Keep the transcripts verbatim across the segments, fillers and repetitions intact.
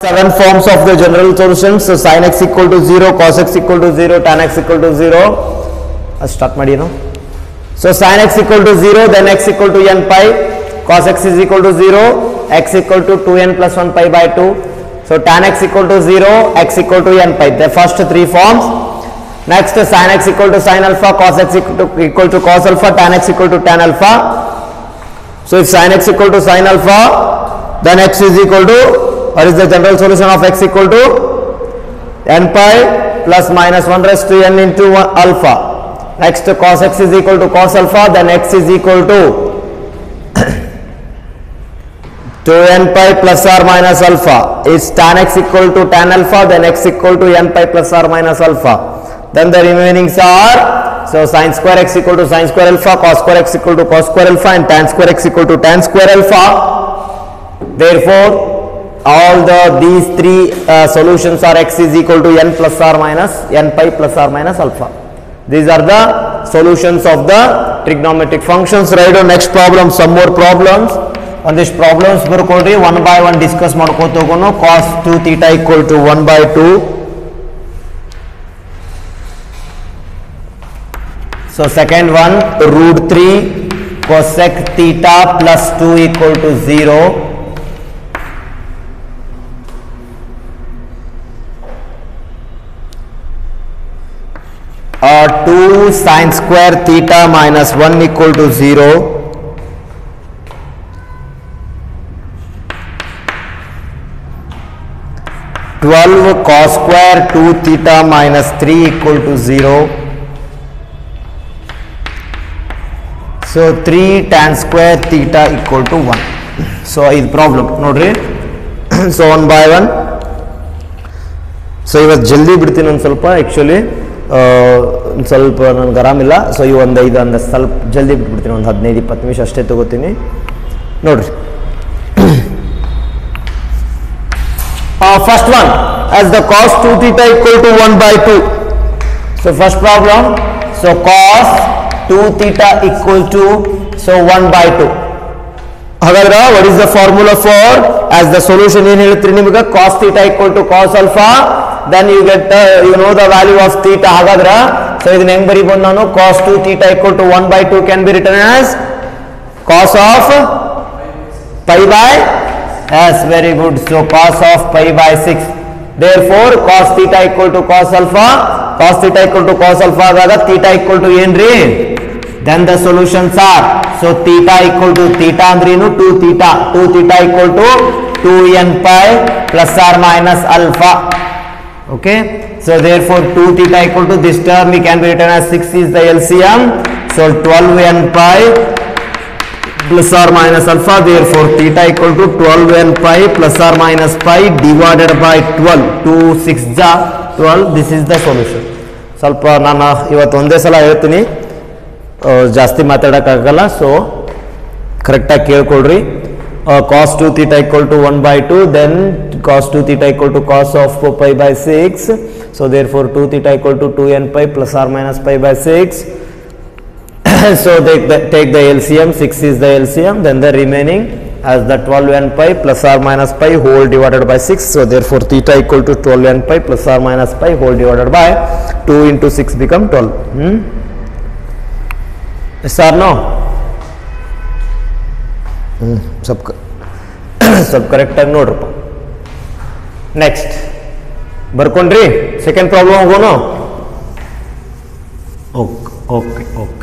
Seven forms of the general solutions. So sin x equal to zero, cos x equal to zero, tan x equal to zero. I'll start ಮಾಡಿ ಏನು. So sin x equal to zero, then x equal to n pi, cos x is equal to zero, x equal to two n plus one pi by two. So tan x equal to zero, x equal to n pi. The first three forms. Next sin x equal to sin alpha, cos x equal to, equal to cos alpha, tan x equal to tan alpha. So if sin x equal to sin alpha, then x is equal to, what is the general solution of x equal to n pi plus minus one raised to n into one alpha. Next cos x is equal to cos alpha, then x is equal to two n pi plus or minus alpha. Is tan x equal to tan alpha, then x equal to n pi plus or minus alpha. Then the remainings are, so sin square x equal to sin square alpha, cos square x equal to cos square alpha, and tan square x equal to tan square alpha. Therefore all the these three uh, solutions are x is equal to n plus or minus n pi plus or minus alpha. These are the solutions of the trigonometric functions. Right on next problem, some more problems. On this problems ಬರ್ಕೊಳ್ರಿ one by one discuss ಮಾಡ್ಕೋತ ಹೋಗೋಣ. Cos two theta equal to one by two. So second one, root three cosec theta plus two equal to zero. Uh, two sin square theta minus one equal to zero. twelve cos square two theta minus three equal to zero. So three tan square theta equal to one. So this problem nodri. So one by one. So ಇವತ್ತು ಜಲ್ದಿ ಬಿಡ್ತೀನಿ ಒಂದು ಸ್ವಲ್ಪ actually ಸ್ವಲ್ಪ ನನಗೆ ಆರಾಮಿಲ್ಲ. So ಈ ಒಂದು ಐದು ಅಂದ ಸ್ವಲ್ಪ ಜಲ್ದಿ ಬಿಟ್ಬಿಡ್ತೀನಿ, ಒಂದು ಹದಿನೈದು ಇಪ್ಪತ್ತು ನಿಮಿಷ ಅಷ್ಟೇ ತಗೋತೀನಿ ನೋಡ್ರಿ. First one, as the cos two theta equal to one by two. So first problem, so cos two theta equal to so one by two. ಹಾಗಾದ್ರೆ what is the formula for, as the solution ಏನು ಹೇಳ್ತೀರಿ ನಿಮಗೆ, cos theta equal to cos alpha, then you get uh, you know the value of theta. ಹಾಗಾದ್ರೆ so ಇದನ್ನ ಹೆಂಗ್ ಬರೀಬಹುದು ನಾನು, cos two theta equal to one by two can be written as cos of pi by, yes, very good. So cos of pi by six. Therefore cos theta equal to cos alpha, cos theta equal to cos alpha ಆದಾಗ theta equal to ಏನ್ರಿ, then the solutions are, so theta equal to theta ಅಂದ್ರೇನು two theta, two theta equal to two n pi plus or minus alpha. Okay, so therefore two theta equal to this term we can be written as six is the L C M, so twelve n pi plus or minus alpha. Therefore theta equal to twelve n pi plus or minus pi divided by twelve. two six ja twelve. This is the solution. ಸ್ವಲ್ಪ ನಾನು ಇವತ್ತು ಒಂದೇ ಸಲ ಹೇಳ್ತೀನಿ, ಜಾಸ್ತಿ ಮಾತಾಡೋಕ್ಕಾಗಲ್ಲ. So ಕರೆಕ್ಟಾಗಿ ಕೇಳ್ಕೊಳ್ರಿ. cos two theta equal to one by two, then cos two theta equal to cos of four pi by six. So therefore two theta equal to two n pi plus or minus pi by six. So they, they take the L C M, six is the L C M, then the remaining as the twelve n pi plus or minus pi whole divided by six. So therefore theta equal to twelve n pi plus or minus pi whole divided by two into six become twelve. Hmm? Yes or no? Hmm. सब सब correct ಆಗಿ ನೋಡ್ರಪ್ಪ. Next ಬರ್ಕೊಂಡ್ರಿ second problem ಹೋಗೋಣ. Okay okay okay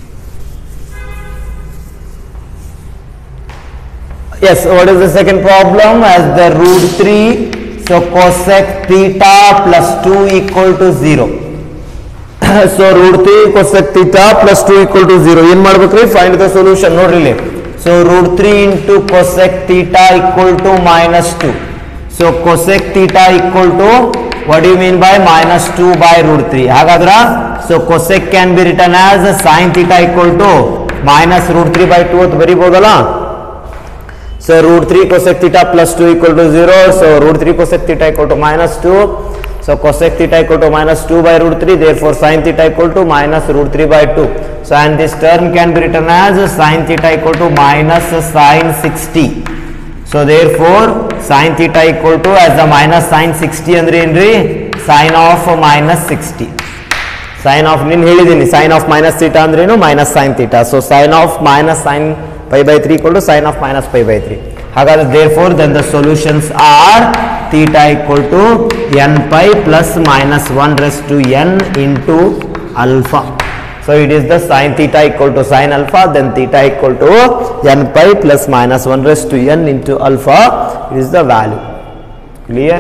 yes, what is the second problem, as the root three, so cosec theta plus two equal to zero. So root three cosec theta plus two equal to zero. ಏನು ಮಾಡ್ಬೇಕ್ರಿ, find the solution ನೋಡ್ರಿ ಇಲ್ಲಿ. So root three into cosec theta equal to minus two. So cosec theta equal to, what do you mean by minus two by root three? ಹಾಗಾದ್ರೆ so cosec can be written as sin theta equal to minus root three by two ಅಂತ ಬರೀಬಹುದಲ್ಲ. So root three cosec theta plus two equal to zero. So root three cosec theta equal to minus two. So cosec theta equal to minus two by root three. Therefore sin theta equal to minus root three by two. So and this term can be written as sin theta equal to minus sin sixty. So therefore sin theta equal to as the minus sin sixty ಅಂದ್ರೆ ಏನ್ರಿ sin of minus sixty. sin of ನೀನು ಹೇಳಿದೀನಿ sin of minus theta ಅಂದ್ರೇನು minus sin theta. So sin of minus sin pi by three equal to sin of minus pi by three. ಹಾಗಾದ್ರೆ therefore then the solutions are theta equal to n pi plus minus one raised to n into alpha. So it is the sin theta equal to sin alpha, then theta equal to n pi plus minus one raised to n into alpha is the value. Clear?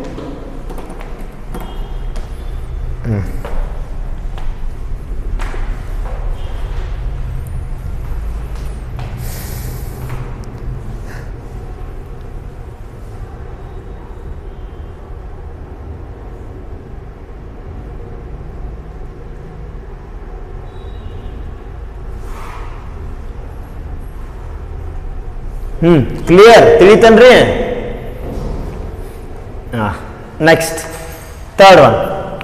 Hmm. Hmm, clear? ತಿಳಿತನ್ರಿ? Ah, next, third one.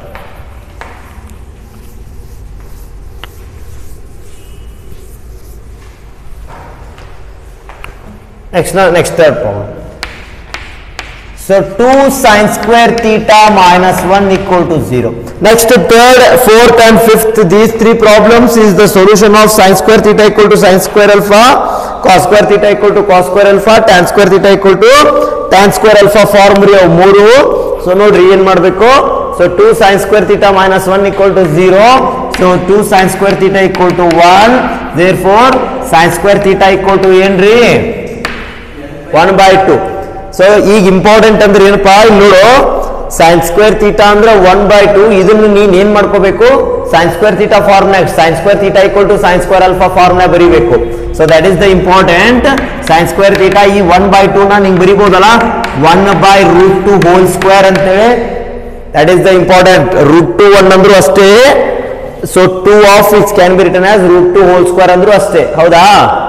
Next, next third problem. So two sin square theta minus one equal to zero. Next, third, fourth and fifth, these three problems is the solution of sin square theta equal to sin square alpha, cos square theta equal to cos square alpha, tan square theta equal to tan square alpha formula ಮೂರು. So ನೋಡ್ರಿ ಏನು ಮಾಡಬೇಕು. So two sin square theta minus one equal to zero. So two sin square theta equal to one. Therefore sin square theta equal to ಏನ್ರಿ one by two. So ಈಗ important ಅಂದ್ರೆ ಏನಪ್ಪಾ ಇಲ್ಲಿ ನೋಡು sin square theta ಅಂದ್ರೆ one by two. ಇದನ್ನು ನೀನು ಏನು ಮಾಡ್ಕೋಬೇಕು sin square theta formula sin square theta equal to sin square alpha formula ಬರೀಬೇಕು. So that is the important sin square theta ಈ one by two ನ ನಿಂಗೆ ಬರೀಬಹುದಲ್ಲ one by root two whole square ಅಂತೇಳಿ. That is the important. root two one ಅಂದ್ರೂ ಅಷ್ಟೇ. So two of which can be written as root two whole square ಅಂದ್ರೂ ಅಷ್ಟೇ. ಹೌದಾ?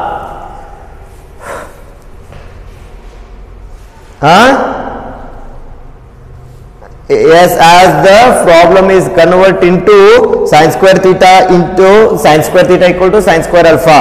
Huh? Yes, as the problem is convert into sin square theta into sin square theta equal to sin square alpha.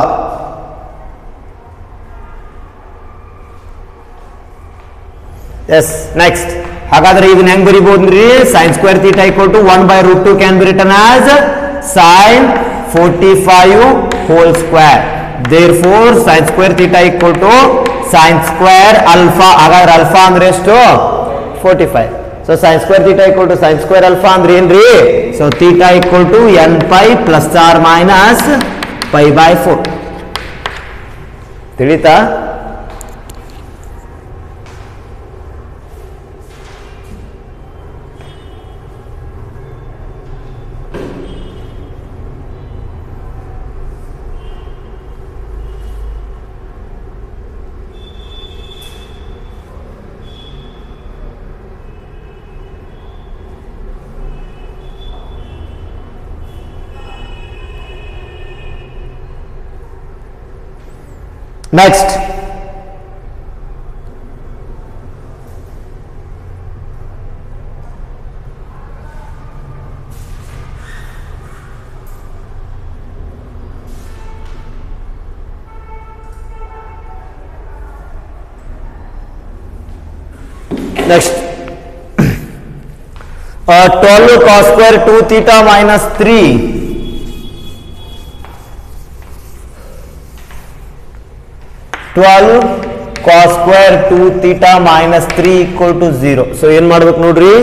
Yes, next. ಹಾಗಾದ್ರೆ ಇದನ್ನ ಹೆಂಗ್ ಬರೀಬಹುದ್ರಿ sin square theta equal to one by root two can be written as sin forty-five whole square. Therefore sin square theta equal to sin square alpha. ಹಾಗಾದ್ರೆ alpha ಅಂದ್ರೆ ಎಷ್ಟು forty-five. So sin square theta equal to sin square alpha ಅಂದ್ರೆ ಏನ್ರಿ so theta equal to n pi plus or minus pi by four. ತಿಳಿತಾ? Next, next, uh, twelve cos square two theta minus three. twelve cos square two theta minus three equal to zero. So ಏನು ಮಾಡಬೇಕು ನೋಡ್ರಿ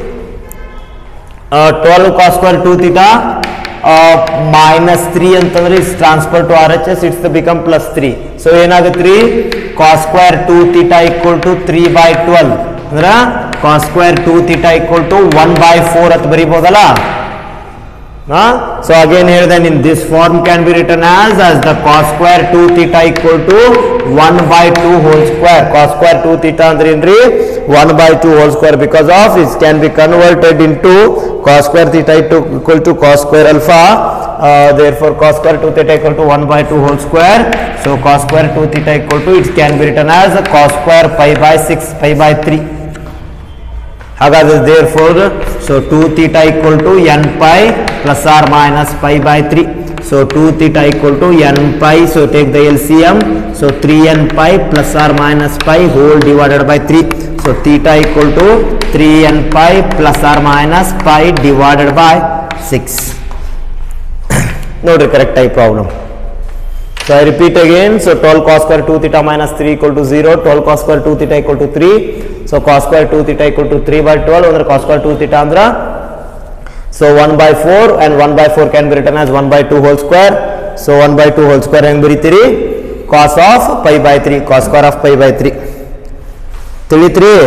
twelve cos square two theta uh, minus three ಅಂತಂದ್ರೆ it's transfer to R H S, it's the become plus three. So ಏನಾಗುತ್ತೆ cos square two theta equal to three by twelve ಅಂದ್ರೆ cos square two theta equal to one by four ಅಂತ ಬರೀಬಹುದಲ್ಲ. Huh? So again here then in this form can be written as as the cos square two theta equal to one by two whole square. Cos square two theta andre enri one by two whole square because of it can be converted into cos square theta equal to cos square alpha. Uh, therefore cos square two theta equal to one by two whole square. So cos square two theta equal to it can be written as cos square pi by six pi by three. ಹಾಗಾದ್ರೆ therefore so two theta equal to n pi plus or minus pi by three. So two theta equal to n pi. So take the L C M. So three n pi plus or minus pi whole divided by three. So theta equal to three n pi plus or minus pi divided by six. Note correct type problem. So I repeat again. So twelve cos square two theta minus three equal to zero. twelve cos square two theta equal to three. So cos square two theta equal to three by twelve. Under cos square two theta andra. So one by four and one by four can be written as one by two whole square. So one by two whole square and three. Cos of pi by three. Cos square of pi by three. thirty-three.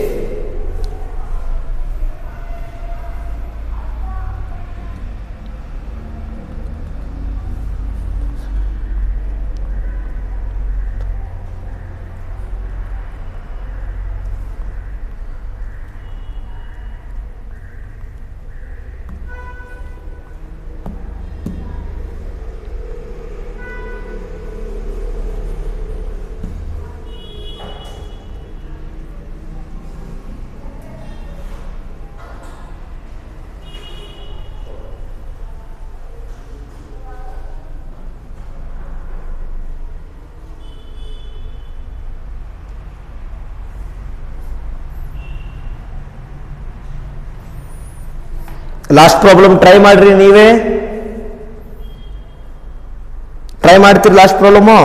Last problem try ಮಾಡ್ರಿ, ನೀವೇ try ಮಾಡ್ತೀರಿ last problem.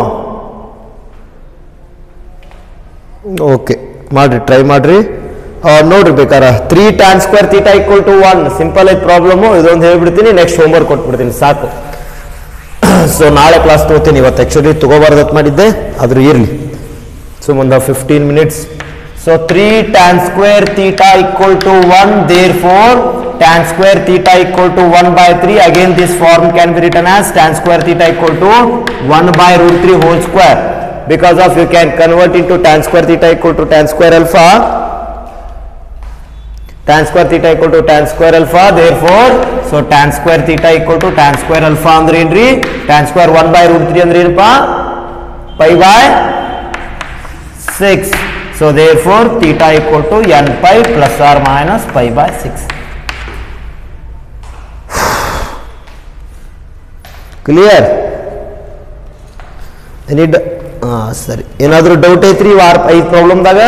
Okay ಮಾಡ್ರಿ, try ಮಾಡ್ರಿ. ನೋಡ್ರಿ ಬೇಕಾರ three tan square theta equal to one simple ಐತ್ problem. ಇದೊಂದು ಹೇಳ್ಬಿಡ್ತೀನಿ, ನೆಕ್ಸ್ಟ್ ಹೋಮ್ ವರ್ಕ್ ಕೊಟ್ಬಿಡ್ತೀನಿ ಸಾಕು. ಸೊ ನಾಳೆ ಕ್ಲಾಸ್ ತಗೋತೀನಿ, ಇವತ್ತು ಆಕ್ಚುಲಿ ತಗೋಬಾರ್ದತ್ ಮಾಡಿದ್ದೆ, ಆದ್ರೂ ಇರ್ಲಿ. ಸೊ ಒಂದು fifteen minutes. So three tan square theta equal to one, therefore tan square theta equal to one by three. Again this form can be written as tan square theta equal to one by root three whole square, because of you can convert into tan square theta equal to tan square alpha. Tan square theta equal to tan square alpha, therefore so tan square theta equal to tan square alpha andre enri, tan square one by root three andre enpa pi by six. So therefore theta equal to n pi plus or minus pi by six. Clear? Any ಹಾಂ ಸರಿ. ಏನಾದರೂ doubt ಐತ್ರಿ ವಾರ ಐದು ಪ್ರಾಬ್ಲಮ್ದಾಗ?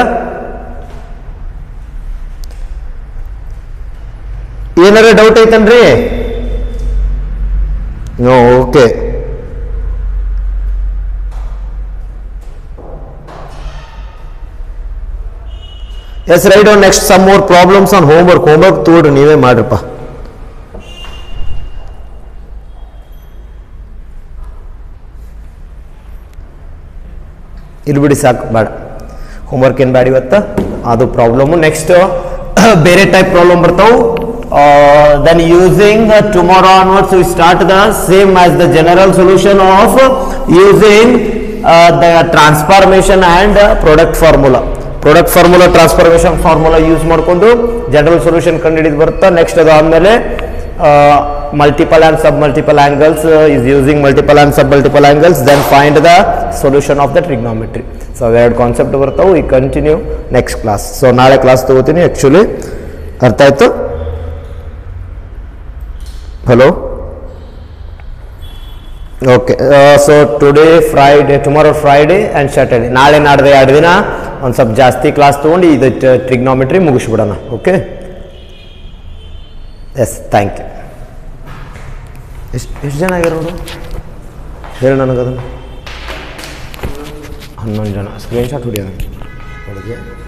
ಏನಾರ doubt ಐತನ್ರಿ? No, okay. Yes write on next some more problems on homework. Homework ತೋಡ್ರಿ, ನೀವೇ ಮಾಡ್ರಪ್ಪ. ಇಲ್ಲಿ ಬಿಡಿ ಸಾಕು, ಬೇಡ ಹೋಮ್ವರ್ಕ್ ಏನು ಬೇಡ ಇವತ್ತು, ಅದು ಪ್ರಾಬ್ಲಮ್ಮು. ನೆಕ್ಸ್ಟ್ ಬೇರೆ ಟೈಪ್ ಪ್ರಾಬ್ಲಮ್ ಬರ್ತಾವೆ. Then using tomorrow onwards we start the same as the general solution of using the transformation and product formula. Product formula transformation formula use ಮಾಡಿಕೊಂಡು ಜನರಲ್ ಸೊಲ್ಯೂಷನ್ ಕಂಡುಹಿಡಿದು ಬರುತ್ತೆ. Next ಅದು ಆದಮೇಲೆ multiple and submultiple angles uh, is using multiple and submultiple angles, then find the solution of the trigonometry. So ಎರಡು concept ಬರ್ತಾವೆ. we continue next class. So ನಾಳೆ class ತಗೋತೀನಿ actually. ಅರ್ಥ ಆಯ್ತು? Hello, okay. So today Friday, tomorrow Friday and Saturday, ನಾಳೆ ನಾಡ್ದೆ ಎರಡು ದಿನ ಒಂದು ಸ್ವಲ್ಪ ಜಾಸ್ತಿ ಕ್ಲಾಸ್ ತೊಗೊಂಡು ಇದು ಟ್ರಿಗ್ನೋಮೆಟ್ರಿ ಮುಗಿಸ್ಬಿಡೋಣ. Okay, yes, thank you. ಎಷ್ಟು ಎಷ್ಟು ಜನ ಆಗಿರೋದು ಹೇಳಿ ನನಗದನ್ನು? ಹನ್ನೊಂದು ಜನ. Screenshot ಹೊಡಿಯೋಣ.